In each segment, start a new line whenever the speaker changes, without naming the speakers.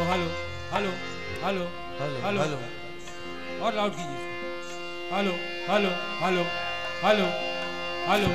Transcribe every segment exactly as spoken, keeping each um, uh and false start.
Hello hello hello
hello hello
और loud कीजिए। Hello hello hello hello hello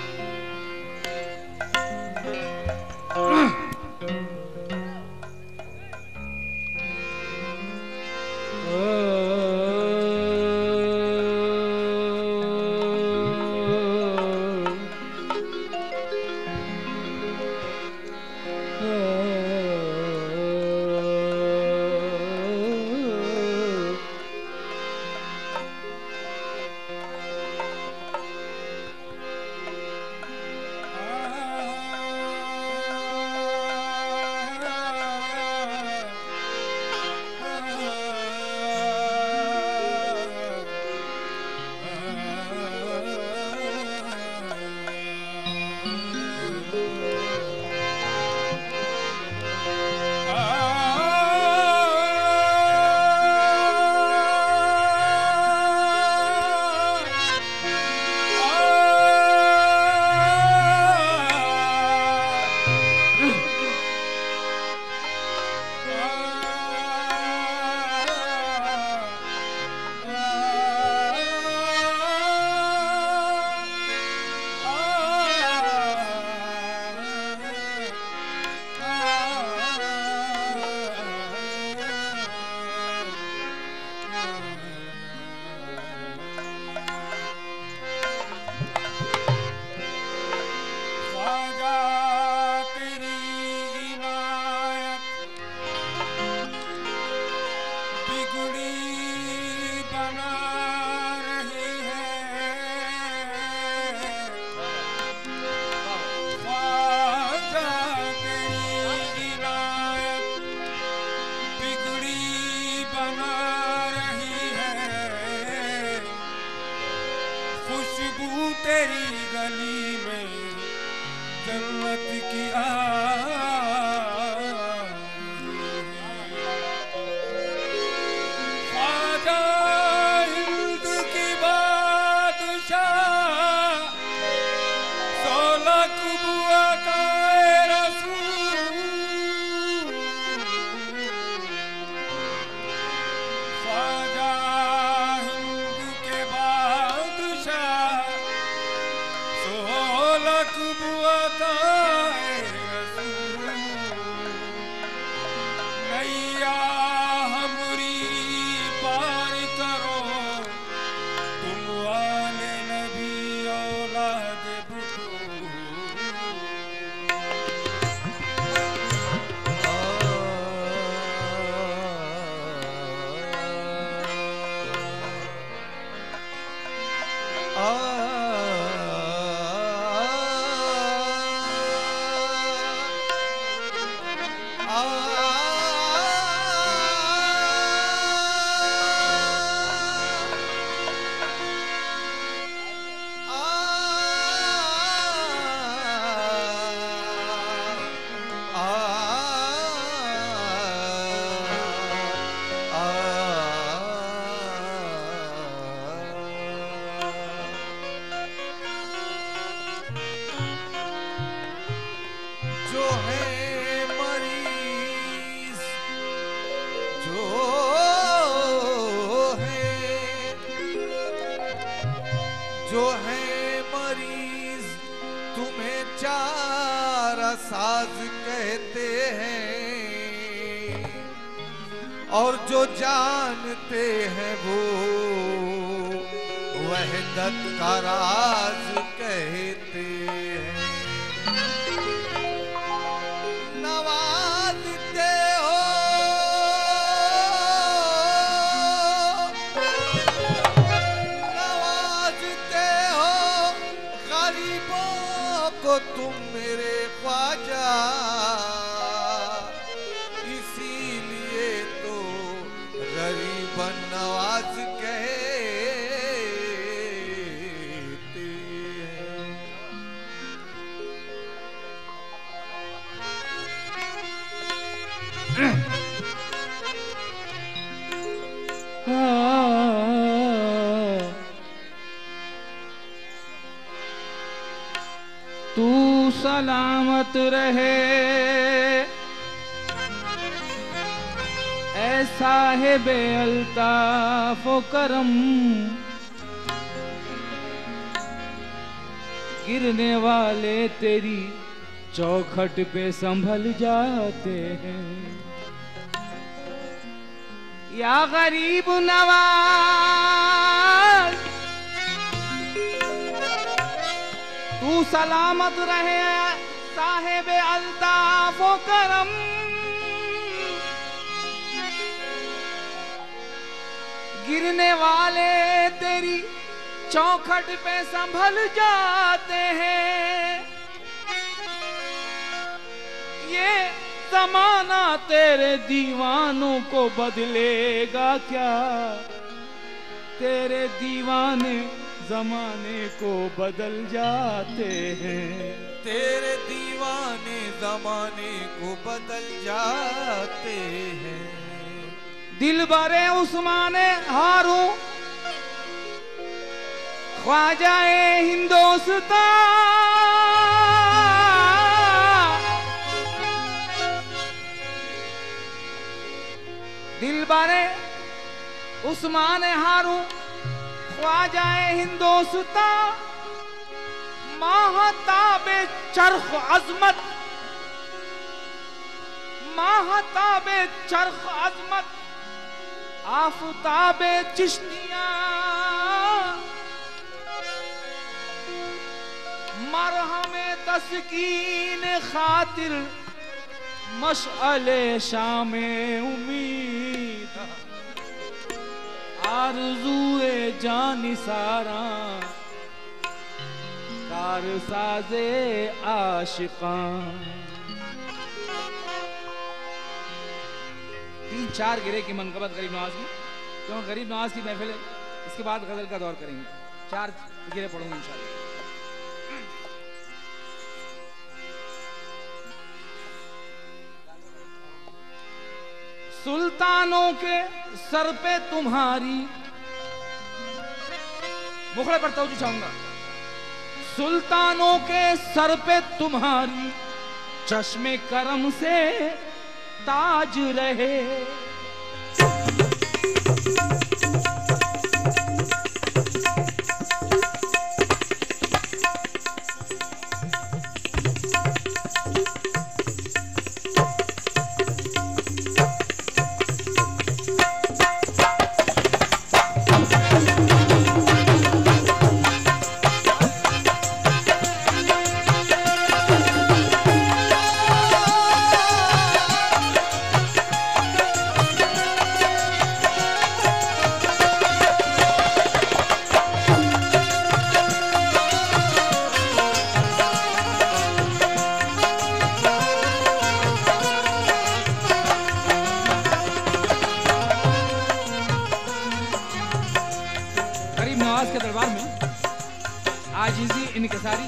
तेरी गली में जन्नत की ख्वाजा हिंद की बादशाह सोलह कुबुआ का रसूल ख्वाजा हिंद के बादशाह कुबुआ का रसूल नैया हमरी पार करो तुम वाले नबी औलाद बतूल। जो है मरीज जो है जो है मरीज तुम्हें चारा साज कहते हैं और जो जानते हैं वो वहदत का राज कहते हैं। नवाजते हो नवाजते हो गरीबों को तुम मेरे ख्वाजा इसीलिए तो गरीब नवाज कहते हैं।
तू सलामत रहे
ऐ साहिबे अल्ताफ व करम, गिरने वाले तेरी चौखट पे संभल जाते हैं। या गरीब नवाज तू सलामत रहे साहिबे अल्ताफ व करम, गिरने वाले तेरी चौखट पे संभल जाते हैं। ये जमाना तेरे दीवानों को बदलेगा क्या, तेरे दीवाने जमाने को बदल जाते हैं।
तेरे दीवाने जमाने को बदल जाते हैं।
दिल बरे उस्माने हारू ख्वाजाए हिंदुस्तान, दिल बरे उस्माने हारू ख्वाजाए हिंदुस्तान, महताबे चरख अजमत, महताबे चरख अजमत, आफताबे चिश्तिया, मरहमे तस्कीन खातिर मशअले शामे उम्मीद, आरज़ूए जानिसारा कारसाज़े आशिकां। तीन चार गिरे की मनकबत गरीब नवाज की, क्योंकि गरीब नवाज की महफिल है, इसके बाद गजल का दौर करेंगे। चार गिरे पढ़ूंगा इंशाल्लाह। सुल्तानों के सर पे तुम्हारी, मुखड़े पर तवज्जो चाहूंगा। सुल्तानों के सर पे तुम्हारी चश्मे करम से ताज रहे। के दरबार में आजिज़ी इनकिसारी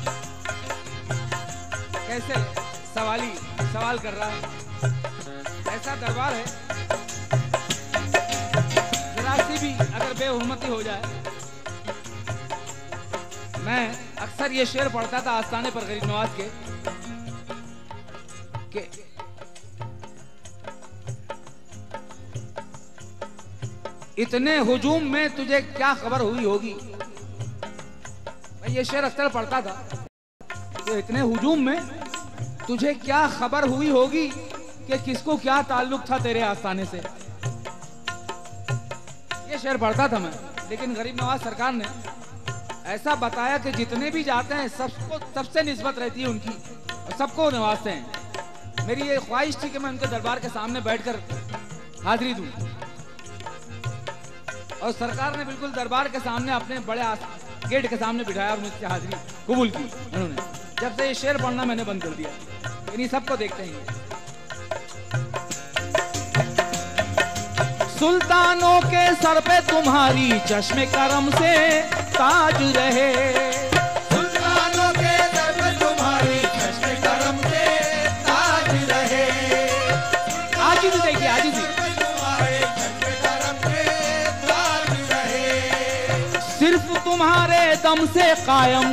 कैसे सवाली सवाल कर रहा है, ऐसा दरबार है। जरा सी भी अगर बेहुरमती हो जाए, मैं अक्सर ये शेर पढ़ता था आस्थाने पर गरीब नवाज के कि इतने हुजूम में तुझे क्या खबर हुई होगी। मैं ये शेर अक्सर पढ़ता था कि इतने हुजूम में तुझे क्या खबर हुई होगी कि किसको क्या ताल्लुक था तेरे आस्थाने से। ये शेर पढ़ता था मैं, लेकिन गरीब नवाज सरकार ने ऐसा बताया कि जितने भी जाते हैं सबको सबसे निस्बत रहती है उनकी और सबको नवाजते हैं। मेरी ये ख्वाहिश थी कि मैं उनके दरबार के सामने बैठकर हाजिरी दूं, और सरकार ने बिल्कुल दरबार के सामने अपने बड़े गेट के सामने बिठाया और मुझसे हाजिरी कबूल की उन्होंने। जब से ये शेर पढ़ना मैंने बंद कर दिया, इन्हीं सबको देखते हैं। सुल्तानों के सर पे तुम्हारी चश्मे करम से ताज रहे,
सुल्तानों के सर पे तुम्हारी चश्मे करम से ताज रहे।
आजिज़ देखिए, आजिज़ सिर्फ तुम्हारे दम से कायम,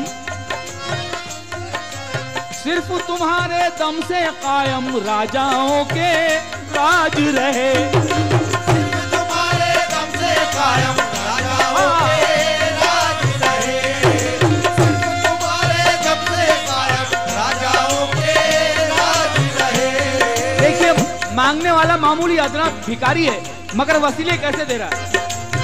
सिर्फ तुम्हारे दम से कायम राजाओं के राज रहे। वाला मामूली अदना भिखारी है, मगर वसीले कैसे दे रहा है।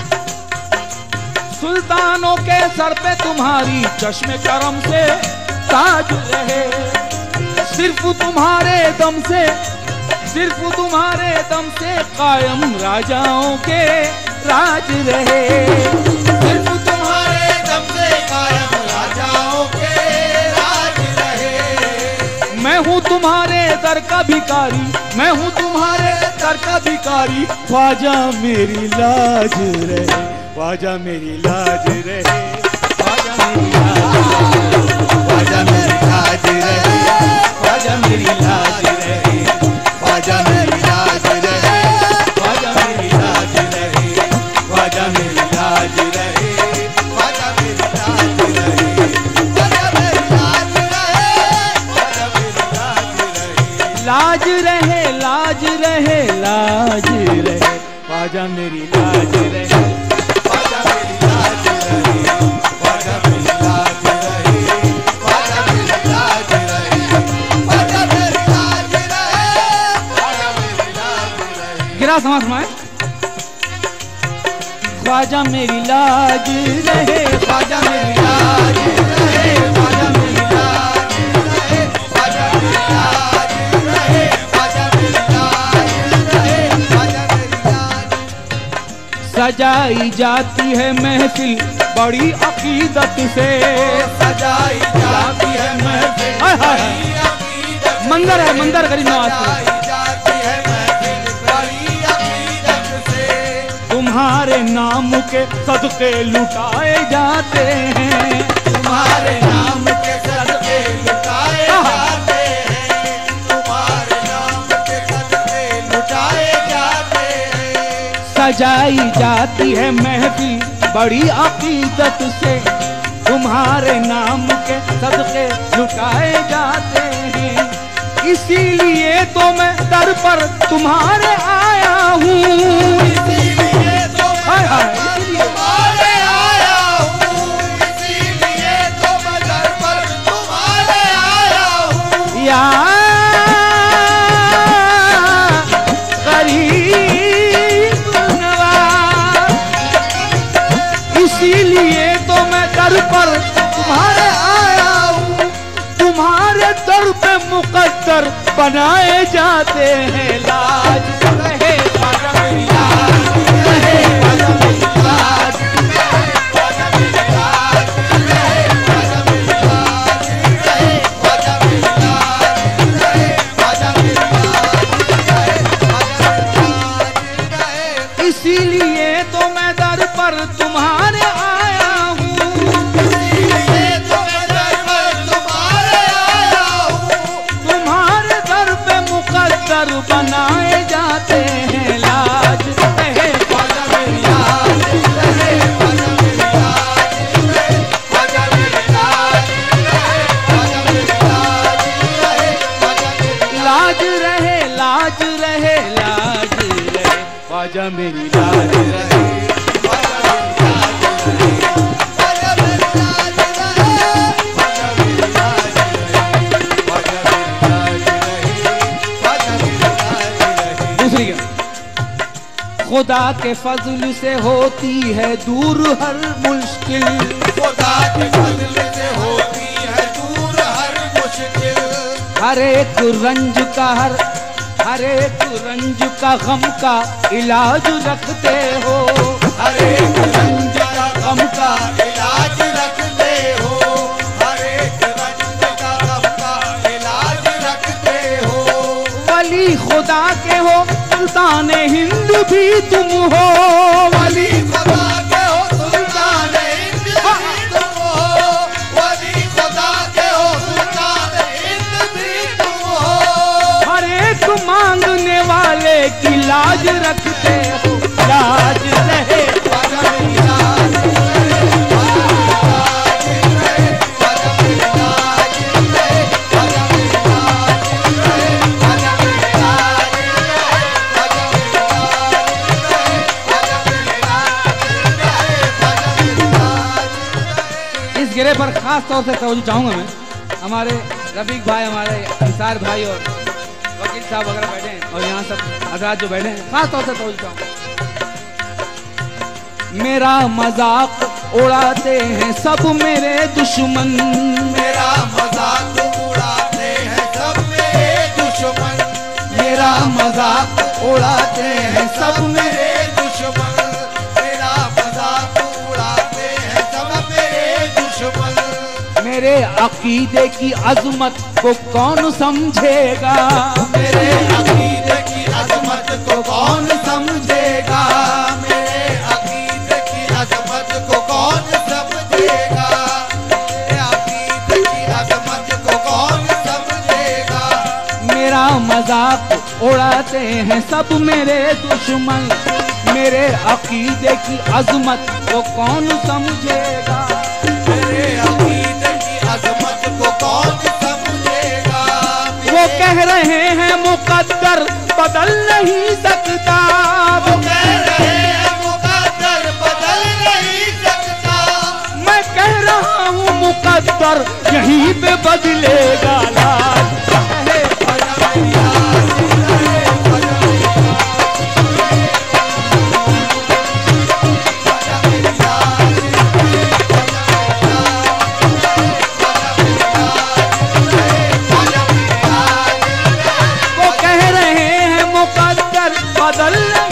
सुल्तानों के सर पे तुम्हारी चश्मे करम से ताज रहे, सिर्फ तुम्हारे दम से, सिर्फ तुम्हारे दम से कायम राजाओं के राज रहे,
सिर्फ तुम्हारे दम से कायम राजाओं के राज रहे।
मैं हूँ तुम्हारे दर का भिखारी, मैं हूँ तुम्हारे दर का भिखारी, ख्वाजा मेरी लाज रहे, ख्वाजा मेरी लाज रहे, ख्वाजा मेरी लाज,
ख्वाजा मेरी लाज रहे,
ख्वाजा मेरी लाज रहे,
ख्वाजा मेरी लाज रहे,
ख्वाजा मेरी लाज रहे,
ख्वाजा मेरी लाज रहे, ख्वाजा मेरी लाज रहे, ख्वाजा मेरी लाज रहे, ख्वाजा मेरी लाज रहे।
लाज रहे, लाज रहे, लाज रहे, ख्वाजा मेरी लाज रहे,
ख्वाजा मेरी लाज रहे, ख्वाजा मेरी लाज रहे, ख्वाजा मेरी लाज रहे, ख्वाजा मेरी लाज रहे, ख्वाजा मेरी लाज रहे।
गिरा समाज में ख्वाजा मेरी लाज रहे,
ख्वाजा मेरी लाज रहे, ख्वाजा मेरी लाज रहे, ख्वाजा मेरी लाज रहे, ख्वाजा मेरी लाज रहे, ख्वाजा मेरी लाज।
सजाई जाती है महफिल बड़ी अकीदत से,
सजाई जाती है महफिल
हाय हाय।
बड़ी अकीदत से।
मंदिर है, मंदिर गरीब नवाज में।
सजाई जाती है महफिल बड़ी अकीदत से।
तुम्हारे नाम के सदके लुटाए जाते हैं,
तुम्हारे नाम के सदके लुटाए जाते हैं, तुम्हारे नाम के सदके लुटाए जाते हैं।
सजाई जाती है महफिल बड़ी अकीदत से, तुम्हारे नाम के सदके लुटाए जाते हैं, इसीलिए तो मैं दर पर तुम्हारे आया हूँ,
इसीलिए तो
हाय
मैं
हाय,
दर पर
इसीलिए।
तुम्हारे आया हूँ, इसीलिए तो मैं दर पर तुम्हारे आया हूँ।
या गरीब नवाज, इसीलिए तो मैं दर पर तुम्हारे आया हूँ, तुम्हारे दर पे मुकद्दर बनाए जाते हैं। लाज रहे, ख्वाजा मेरी लाज रहे, ख्वाजा मेरी लाज,
ख्वाजा मेरी लाज रहे, ख्वाजा मेरी लाज रहे, ख्वाजा मेरी लाज रहे, ख्वाजा मेरी लाज रहे, ख्वाजा मेरी लाज रहे।
इसीलिए तो मैं दर पर तुम्हारे आया हूँ,
इसीलिए तो मैं दर पर तुम्हारे आया हूँ,
तुम्हारे दर पे मुकद्दर बनाए जाते हैं। लाज रहे,
ख्वाजा मेरी लाज रहे, ख्वाजा मेरी लाज रहे, ख्वाजा मेरी लाज रहे, ख्वाजा मेरी लाज रहे, ख्वाजा मेरी
लाज रहे, लाज रहे, लाज रहे, ख्वाजा मेरी लाज रहे। दूसरी क्या? खुदा के फजल से होती है दूर हर मुश्किल,
खुदा के फजल से होती है दूर हर मुश्किल,
हर एक रंज का हर हर एक रंज का गम का इलाज रखते हो,
हर एक रंज का गम का इलाज रखते हो, हर एक रंज का गम का इलाज रखते हो।
वली खुदा के हो सुल्तान हिंद भी तुम हो,
वली खुदा के हो सुल्तान हिंद भी तुम हो, वली खुदा के हो सुल्तान हिंद भी तुम हो।
हर एक मांगने वाले की लाज रखते हो, लाज रहे,
ख्वाजा मेरी लाज रहे, ख्वाजा मेरी लाज रहे, ख्वाजा मेरी लाज रहे, ख्वाजा मेरी लाज रहे, ख्वाजा मेरी लाज रहे, ख्वाजा मेरी लाज रहे, ख्वाजा मेरी लाज रहे।
इस गिरे पर खास तौर से तवज्जो चाहूंगा मैं, हमारे रफीक भाई, हमारे अंसार भाई और वकील साहब वगैरह बैठे हैं और यहाँ सब हजरात जो बैठे हैं खास तौर से तोड़ता हूँ। मेरा मजाक उड़ाते हैं सब मेरे दुश्मन,
मेरा मजाक उड़ाते हैं सब मेरे दुश्मन,
मेरा मजाक
उड़ाते हैं सब मेरे दुश्मन, मेरा मजाक उड़ाते हैं सब मेरे दुश्मन।
मेरे अकीदे की अजमत को कौन समझेगा,
मेरे अकीदे की अजमत को कौन समझेगा, मेरे अकीदे की अजमत को कौन समझेगा, मेरे अकीदे की अजमत को कौन समझेगा।
मेरा मजाक उड़ाते हैं सब मेरे दुश्मन, मेरे अकीदे की अजमत को कौन समझेगा,
मेरे अकीदे की अजमत को कौन समझेगा।
वो कह रहे हैं मुकद्दर बदल नहीं सकता,
वो कह रहे हैं मुकद्दर बदल नहीं सकता,
मैं कह रहा हूँ मुकद्दर यहीं पे बदलेगा लाल। बदल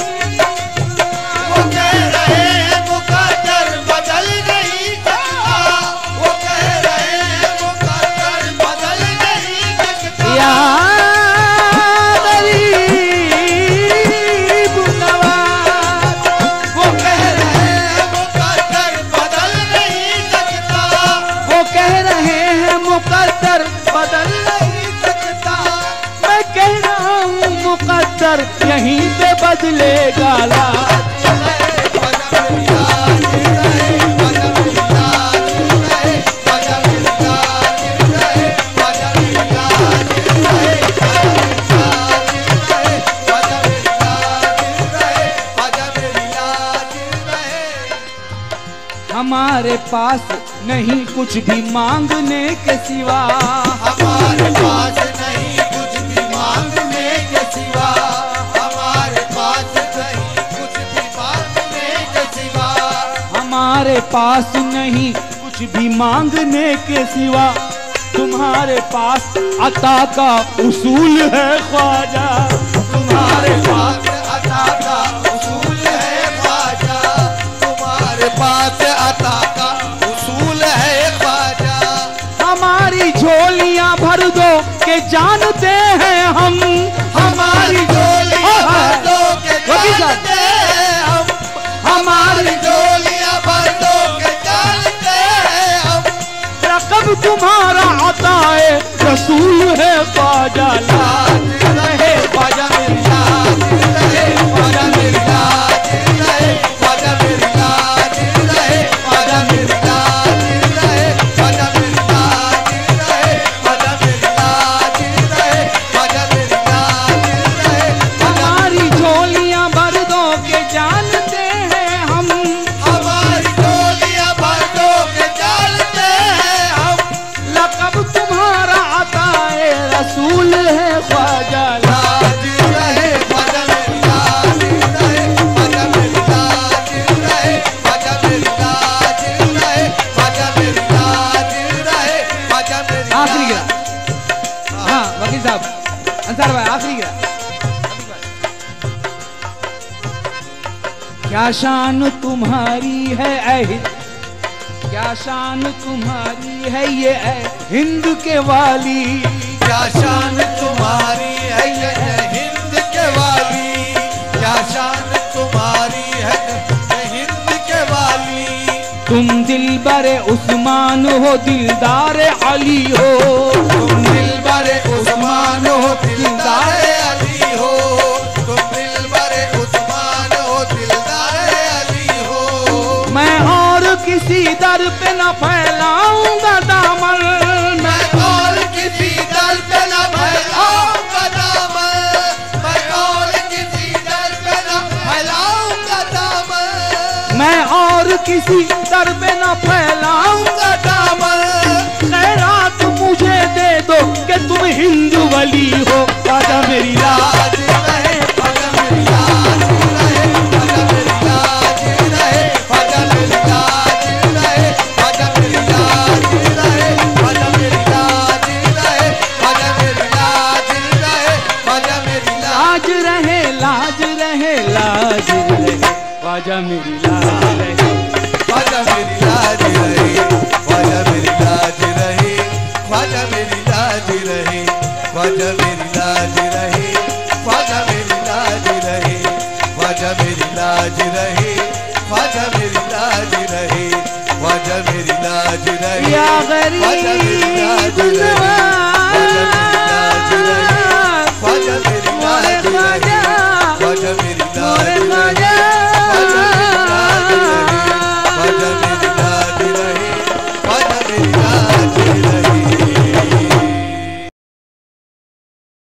वो कह रहे हैं मुकद्दर बदल नहीं सकता, वो कह रहे हैं मुकद्दर बदल नहीं सकता।
या गरीब नवाज,
वो कह रहे हैं मुकद्दर बदल नहीं सकता,
वो कह रहे हैं मुकद्दर बदल
नहीं सकता।
मैं कह रहा हूँ मुकद्दर यहीं पे बदलेगा लाल। हमारे पास नहीं कुछ भी मांगने के सिवा,
हमारे पास नहीं कुछ भी मांगने के सिवा, हमारे पास नहीं कुछ भी मांगने के सिवा,
हमारे पास नहीं कुछ भी मांगने के सिवा, तुम्हारे पास अता का उसूल है ख्वाजा,
तुम्हारे पास अता का उसूल है ख्वाजा, तुम्हारे पास अता का उसूल है ख्वाजा।
हमारी झोलियां भर दो के जानते हैं हम,
हमारी झोलियां भर दो के जानते हैं हम, हमारी झोलियां भर दो के जानते हैं हम।
रकब तुम्हारा अताए रसूल है ख्वाजा, लाज रहे ख्वाजा मेरी
लाज रहे ख्वाजा मेरी लाज रहे ख्वाजा मेरी लाज रहे ख्वाजा मेरी लाज रहे ख्वाजा मेरी लाज रहे ख्वाजा मेरी लाज रहे ख्वाजा मेरी लाज रहे।
हमारी झोलियां भर दो के जानते हैं हम,
हमारी झोलियां भर दो के जानते हैं हम।
लकब तुम्हारा अताए रसूल है ख्वाजा,
लाज रहे ख्वाजा मेरी लाज रहे ख्वाजा मेरी लाज रहे ख्वाजा मेरी लाज रहे ख्वाजा मेरी लाज रहे ख्वाजा मेरी।
आखिरी गिरा। हाँ वकील साहब अंसार भाई आखिरी गिरा। क्या शान तुम्हारी है ऐ हिंद, क्या शान तुम्हारी है ये ऐ हिंद के वाली,
क्या शान तुम्हारी है ये हिंद के वाली, क्या शान तुम्हारी है ये हिंद के वाली।
तुम दिलबरे उस्मान हो दिलदार अली हो,
तुम दिलबरे उस्मान हो दिलदार अली हो, तुम दिलबरे उस्मान हो दिलदार अली हो।
मैं और किसी दर पे न फैलाऊंगा दामन,
मैं और किसी दर पे न फैलाऊंगा दामन, मैं और किसी दर पे न फैलाऊंगा दामन,
मैं और किसी दर पे न फैलाऊंगा
दामन।
खैरात मुझे दे दो कि तुम हिंदू वली हो। ख्वाजा मेरी लाज
रहे, ख्वाजा मेरी लाज रहे, ख्वाजा मेरी लाज रहे, ख्वाजा मेरी लाज रहे, ख्वाजा मेरी लाज रहे, ख्वाजा मेरी लाज रहे, ख्वाजा मेरी लाज रहे, ख्वाजा मेरी
लाज रहे, लाज रहे, लाज रहे, ख्वाजा मेरी लाज रहे,
ख्वाजा मेरी लाज रहे, ख्वाजा मेरी लाज रहे, ख्वाजा मेरी लाज रहे, ख्वाजा मेरी लाज रहे, ख्वाजा मेरी लाज रहे, ख्वाजा मेरी लाज रहे, ख्वाजा मेरी लाज रहे, ख्वाजा मेरी लाज रहे,
या
ख्वाजा मेरी लाज
गरीब
रहे,
नवाज,
ख्वाजा मेरी लाज रहे, ख्वाजा मेरी लाज रहे।